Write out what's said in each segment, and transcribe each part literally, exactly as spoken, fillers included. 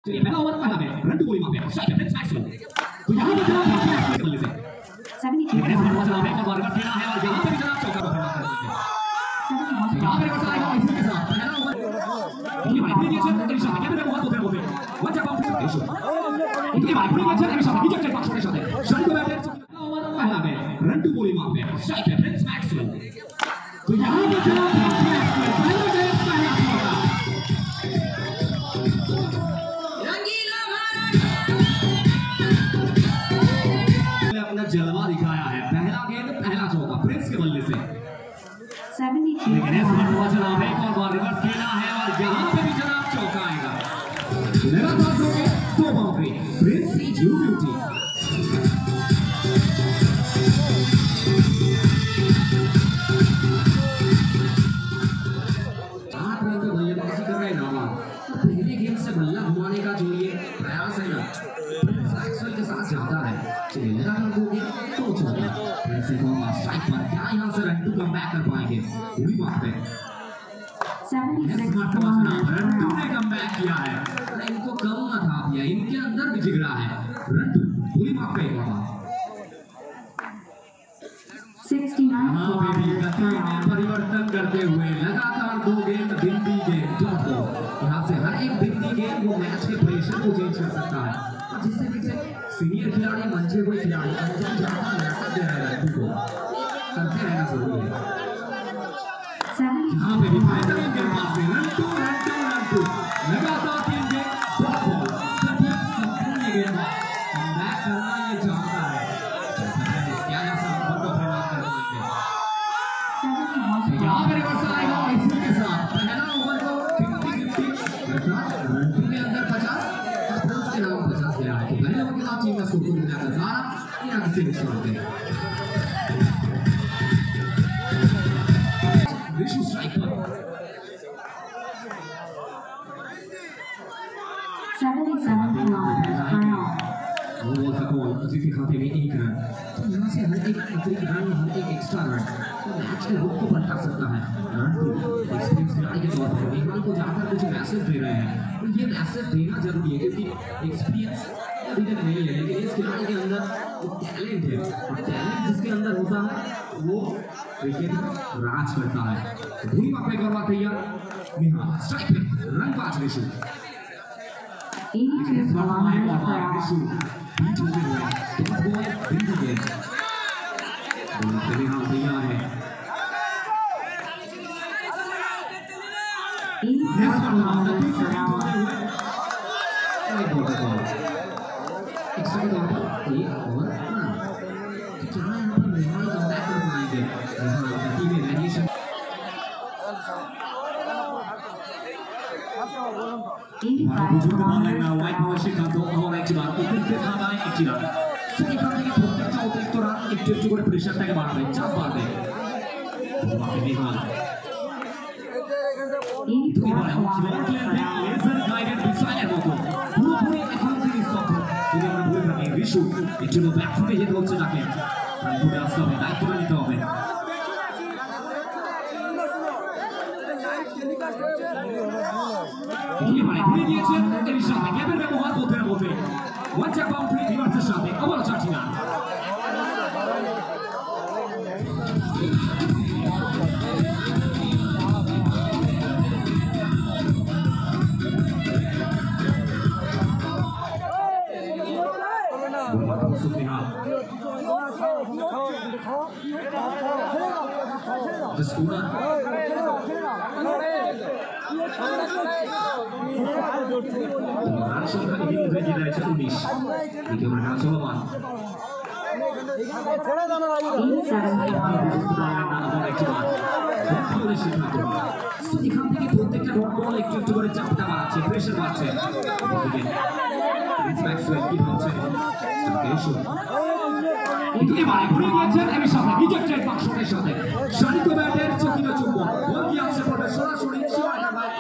ये पहला ओवर पहला में रन टू बोली वहां पे स्ट्राइक है मैक्सवेल तो यहां पर जनाब मैक्सवेल के बल्ले से सेवेंटी थ्री पर जनाब एक और बॉल खेला है और यहां पे भी जनाब चौका बना कर देंगे यहां पे रिवर्स आएगा इसी के साथ पहला ओवर ये भाई पूरी अच्छे तरीके से कैमरे में बहुत होते होते वन जब आउट से इतनी भाई पूरी अच्छे तरीके से विकेट के पक्ष में साथ शॉट को बैटर पहला ओवर पहला में रन टू बोली वहां पे स्ट्राइक है मैक्सवेल तो यहां पे जनाब मैक्सवेल पहला टेस्ट पहला चौका जलवा दिखाया है पहला गेंद पहला चौका प्रिंस के बल्ले से लेकिन इस बार वो जनाब एक और बार रिवर्स खेला है और यहां पे भी जनाब चौका आएगा लगातार दो गेंद दो boundary Prince is you beauty आठ रन पे बल्लेबाजी कर रहे हैं नामा पहले गेंद से बल्ला घुमाने का जो ये प्रयास है ना मैक्सवेल के साथ ज्यादा है चलिए लगातार दो गेंद दो चौका ऐसे तो स्ट्राइक पर क्या यहां से रन टू कम बैक कर पाएंगे पूरी बात पे रन टू ने कम बैक किया है इनको कम ना था दिया इनके अंदर भी जिगरा है रन टू पूरी बात पे परिवर्तन करते हुए लगातार दो गेंद बिंदी गेंद दो यहाँ से हर एक बिंदी गेंद वो मैच के प्रेशर को चेंज कर सकता है जिससे पीछे सीनियर खिलाड़ी मंचे हुए खिलाड़ी अंजाम ज्यादा मैसेज दे रहे हैं को करते रहना जरूरी है यहाँ पे भी बेहतरीन गेंदबाज से run two run two run two लगातार तीन गेंद डॉट बॉल सटीक संपूर्ण गेंदबाज बैक करना ये जानता है क्या ऐसा ओवर को खराब कर देंगे यहाँ पे रिवर्स आएगा इसी के साथ पहला ओवर को फिफ्टी फिफ्टी रन टू के अंदर पचास के नाम पचास गया है तो पहले ओवर के साथ टीम का स्कोर को मिलाकर बारह या किसी भी स्कोर पे विशु स्ट्राइक पर वो था बॉल अजीत के खाते में एक रन तो यहाँ से हर एक अतिरिक्त रन हर एक एक्स्ट्रा रन तो मैच के रुख को पलटा सकता है रन टू एक्सपीरियंस खिलाड़ी के तौर पर बेंगाल को जाकर कुछ मैसेज दे रहे हैं तो ये मैसेज देना जरूरी है क्योंकि एक्सपीरियंस अभी तक नहीं है लेकिन इस खिलाड़ी के अंदर वो टैलेंट है और टैलेंट जिसके अंदर होता है वो क्रिकेट राज करता है पूरी बात पे करवा तैयार निहाल स्ट्राइक पे रन पांच विशु इस बार हमारे और विशु बीच होते हुए तो बॉल बिंदु गेंद दोनों पे निहाल तैयार है इस बार हमारे बीच होते हुए एक बॉल बॉल एक सेकंड और ये और रन जहां यहां पर निहाल कम बैक कर पाएंगे निहाल का टीम में वेरिएशन बुजुर्ग मानना वाइट मशीन का दो और एक बार ऊपर से खाना है एक चिरा सही काम থেকে প্রত্যেকটা অতিরিক্ত রান একটু একটু করে প্রেসারটাকে বাড়াবে চাপ বাড়বে বাকি নিহাল তুমি বলে লেজার গাইডেড ডিজাইনের মতো পুরোপুরি এখন থেকে স্তব্ধ যদি আমরা বলে থাকি বিশু একটু ব্যাক ফুটে যেতে হচ্ছে তাকে পুরো আসতে হবে দায়িত্বটা নিতে হবে ये भाई पूरी दिए तेरी सामने कैमरे में बहुत होते हैं होते वन चेक बाउंड्री रिवर्स से सामने अब वाला चाची ना প্রত্যেকটা বল একটু একটু করে চাপটা বাড়াচ্ছে প্রেসার বাড়ছে ম্যাক্সওয়েল কি হচ্ছে এবারে ঘুরে দিয়েছেন এর সাথে রিজেক্টেড বাক্সের সাথে শানিত ব্যাটের চকিত চুম্বন বল কি আছে পড়ে সরাসরি সীমানা বাইরে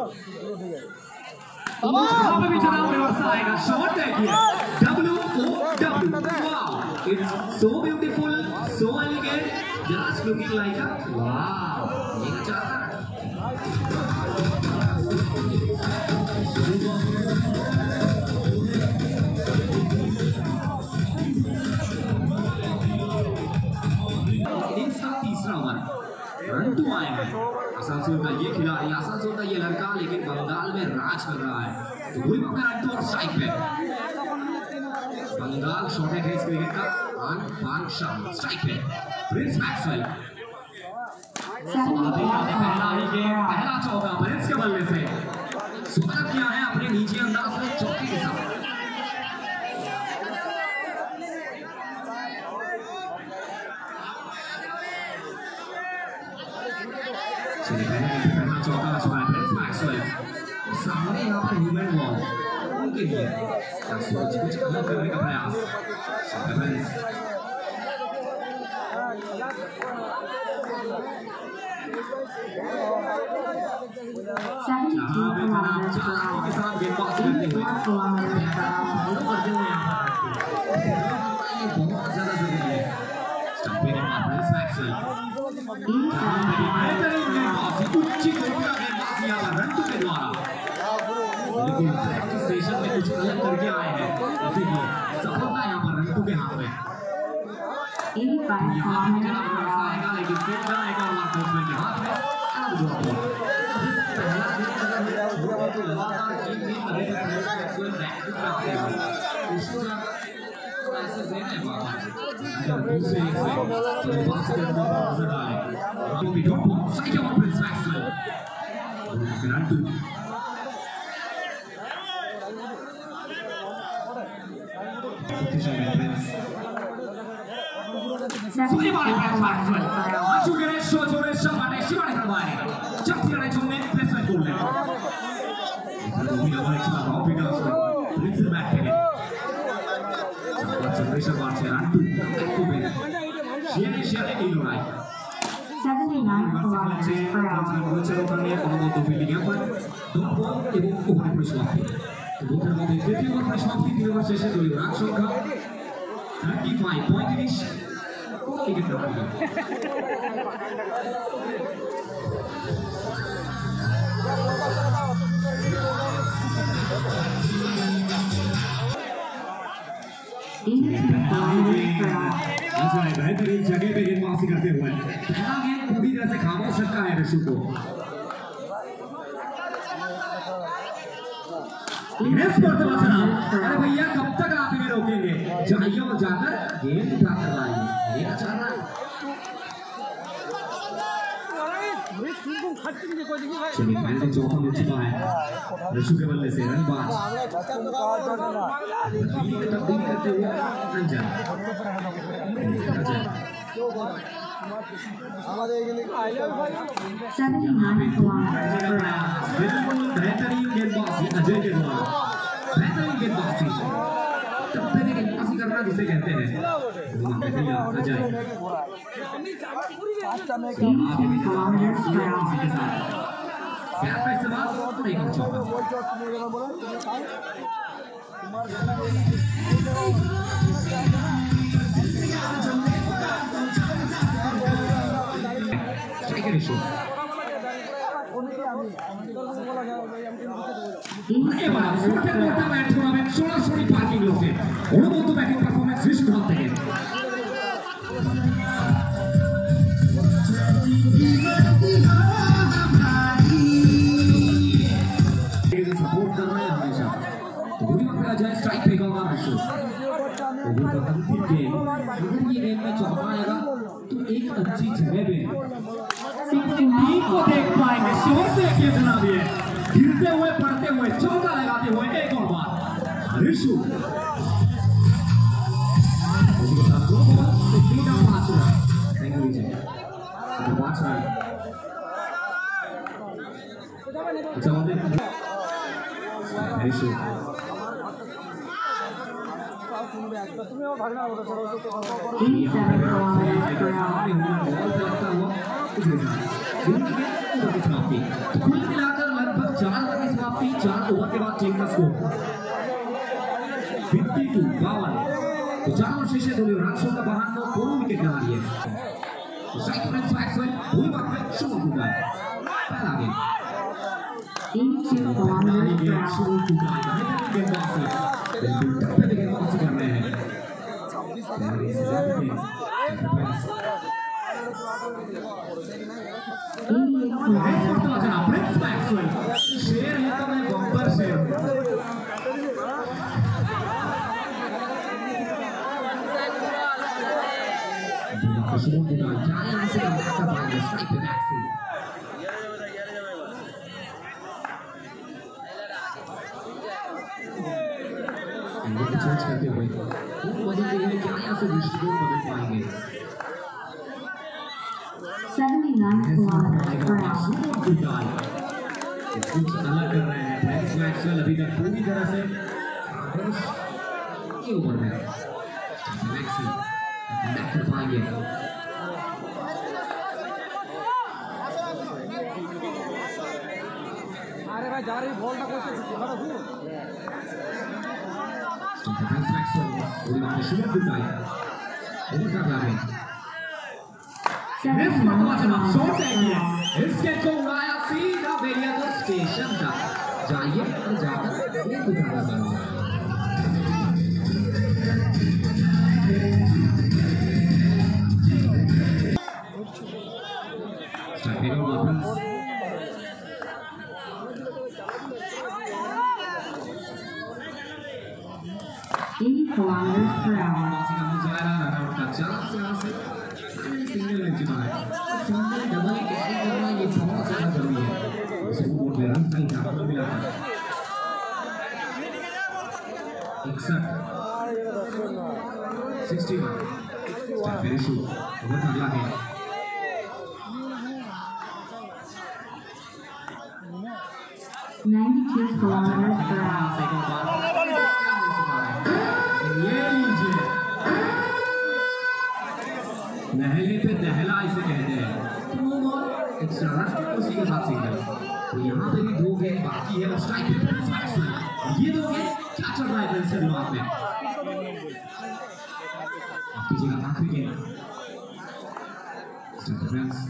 यहाँ पे भी जनाब रिवर्स आएगा, शॉट है किया, W O W, wow, it's so beautiful, so elegant, just looking like a wow, ये क्या चाहता है? इनिंग्स का तीसरा ओवर, रन टू आए हैं। आसानसोल का ये खिलाड़ी, आसानसोल का ये लड़का, लेकिन बंगाल में राज कर रहा है। तो वही मौका रन टू और स्ट्राइक पे। बंगाल शॉट है इस क्रिकेट का, आन पान शाम स्ट्राइक पे। प्रिंस मैक्सवेल आधे आधे पहला ही गेम, पहला चौका प्रिंस के बल्ले से स्वागत किया है अपने निजी अंदाज में चौके के साथ। पहला चौका छुआ है प्रिंस मैक्सवेल, सामने यहाँ पर ह्यूमन बॉल उनके लिए सोच कुछ अलग करने का प्रयास। जहाँ पे जनाब चारों के साथ गेंदबाज करते हुए करते हुए ये बहुत ज्यादा जरूरी है। स्टंपिंग के बाद प्रिंस मैक्सवेल बेहतरीन गेंदबाजी, उच्ची कोटि का गेंदबाज यहाँ पर रन टू के द्वारा। लेकिन प्रैक्टिस सेशन में कुछ अलग करके आए हैं, इसीलिए सफलता यहाँ पर रन टू के हाथ में। यहाँ भी जनाब रिवर्स आएगा, लेकिन फिर जाना एक और बार बैट्समैन के हाथ में। पहला गेंद अगर हुआ तो लगातार तीन गेंद अभी तक Prince Maxwell back to back थे। इसका ऐसे देने बाबा अगर दूसरे एक से गेंदबाज के अंदर नजर आए तो भी डॉट बॉल सही जवाब Prince Maxwell run two. Sorry about it, Maxwell. Achu Ganesh, Shojore, Shabane, Shivane Karwani. Chakti Rane Chumne, placement golden. Moving over to the top, it also brings it back again. Chakti Rane run two, back to win. Shiane Shiane Ilo Rai. seventy-nine kilometers per hour. चलो करने और वो तो fielding यहाँ पर दो ball एवं over पर समाप्ति। तो फिर वो देखते हैं और पर समाप्ति तीन ओवर शेष है दो ओवर आठ का thirty-five point इनिश विकेट रखा है। बेहतरीन जगह पे गेंदबाजी करते हुए पहला गेंद पूरी तरह से खामोश रखा है ऋषु को। अरे भैया कब तक आप इन्हें रोकेंगे, जाइए और जाकर गेंद उठा कर लाइए। ये अच्छा रहा है। चलिए पहले चौथा मिल चुका है ऋषु के बल्ले से रन बाज तब्दील करते हुए अंजन बेहतरीन गेंदबाजी अजय के द्वारा, बेहतरीन गेंदबाजी तब्दील गेंदबाजी करना जिसे कहते हैं अजय। क्या इस्तेमाल नहीं कर चुका स्ट्राइकर इशू। এবার ফুটে মোটা ব্যাট টুর্নামেন্ট সরাসরি পার্কিং লোকে অনুমত ব্যাটিং পারফরম্যান্স ঋষু হাত থেকে। सपोर्ट कर रहे हैं हमेशा, तो बुरी वक्त आ जाए स्ट्राइक पे होगा ऋषु। तो वो तो अंतिम गेम, अगर ये गेम में चौका आएगा तो एक अच्छी जगह पे टीम को देख पाएंगे। शोर से ये जनाब ये गिरते हुए पड़ते हुए चौका लगाते हुए एक और बार ऋषु पांच रन। थैंक यू विजय, पांच रन। अच्छा ऋषु कुल मिलाकर लगभग चार ओवर की समाप्ति, चार ओवर के बाद टीम का स्कोर बावन बावन। तो चार ओवर शेष है, दोनों रन संख्या बावन, दोनों विकेट गंवा लिए। तो स्ट्राइक रेट मैक्सवेल पूरी बात में शुरू हो गया। पहला गेंद eighty-two kilometers per hour. शुरू हो गया। बेहतरीन गेंदबाजी, बिल्कुल टप्पे पे गेंदबाजी कर रहे हैं। प्रिंस मैक्सवेल शेर है तो मैं बम्पर शेर शुरू हो गया। क्या यहाँ से कर पाएंगे स्ट्राइक पे मैक्सवेल। चेंज करते हुए वो बदल देंगे, क्या यहाँ से दृष्टिकोण बदल पाएंगे। seventy-nine kilometers per hour. कुछ अलग कर रहे हैं प्रिंस मैक्सवेल अभी तक पूरी तरह से ये ओवर में मैक्सवेल बैक कर पाएंगे। अरे भाई जा रही बॉल ना कोई प्रिंस मैक्सवेल पूरी बात शुरू हो गई। ओवर कर रहा है शॉट है, इसके को उड़ाया सीधा बेरियागंज स्टेशन तक। जाइए और जाकर ये गुजारा करो। स्ट्राइक वापस eighty kilometers per hour. Run out का चांस यहाँ से सिंगल मिल चुका है। सिंगल डबल कैरी करना ये बहुत ज्यादा जरूरी है। उसे बोर्ड पे रन सही जगह पर मिला है। इकसठ इकसठ स्टार्ट वेरी शू ओवर का अगला है ninety-two kilometers per hour. ये लीजिए नहले पे नहला इसे कहते हैं। टू ओवर एक्स्ट्रा रन उसी के साथ सिंगल। तो यहाँ पे भी दो गेंद बाकी है और स्ट्राइक पे प्रिंस मैक्सवेल। ये दो गेंद क्या चल रहा है प्रिंस के दिमाग में। आप कीजिएगा आखिरी गेंद Prince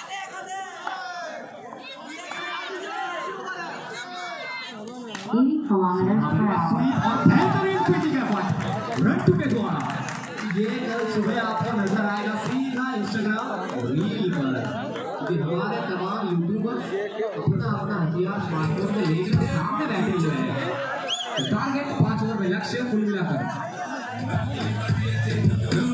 eighty kilometers per hour. और बेहतरीन पिचिंग एफर्ट रट्टू के द्वारा। ये कल सुबह आपको नजर आएगा सीधा इंस्टाग्राम रील पर, क्योंकि हमारे तमाम यूट्यूबर्स अपना अपना हथियार स्मार्टफोन में लेकर सामने बैठे हुए हैं। टारगेट पांच ओवर में लक्ष्य कुल मिलाकर